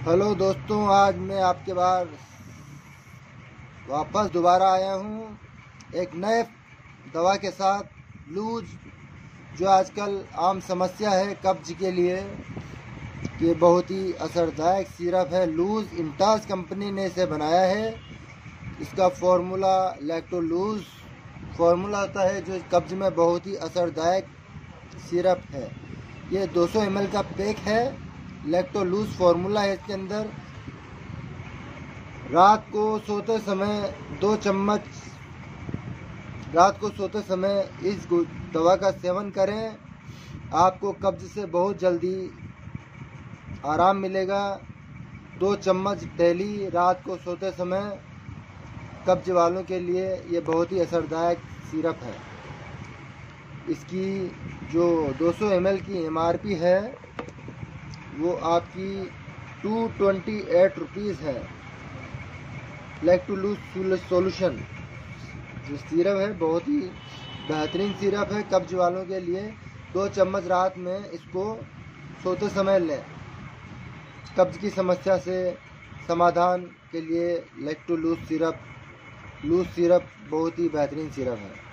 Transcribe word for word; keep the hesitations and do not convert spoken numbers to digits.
Hello दोस्तों, आज मैं आपके बार वापस दोबारा आया हूँ एक नए दवा के साथ। लूज, जो आजकल आम समस्या है कब्ज के लिए, ये बहुत ही असरदायक सिरप है। लूज इंटास कंपनी ने इसे बनाया है। इसका फार्मूला लैक्टोलूज फार्मूला होता है, जो कब्ज में बहुत ही असरदायक सिरप है। ये दो सौ एम एल का पैक है। लैक्टोलूज फार्मूला है इसके अंदर। रात को सोते समय दो चम्मच रात को सोते समय इस दवा का सेवन करें। आपको कब्ज से बहुत जल्दी आराम मिलेगा। दो चम्मच डेली रात को सोते समय कब्ज वालों के लिए ये बहुत ही असरदायक सिरप है। इसकी जो दो सौ एम एल की एम आर पी है वो आपकी टू ट्वेंटी एट रुपीज़ है। लैक्टोलूज सॉल्यूशन जो सिरप है बहुत ही बेहतरीन सिरप है कब्ज वालों के लिए। दो चम्मच रात में इसको सोते समय लें। कब्ज की समस्या से समाधान के लिए लैक्टोलूज सिरप लूज सिरप बहुत ही बेहतरीन सिरप है।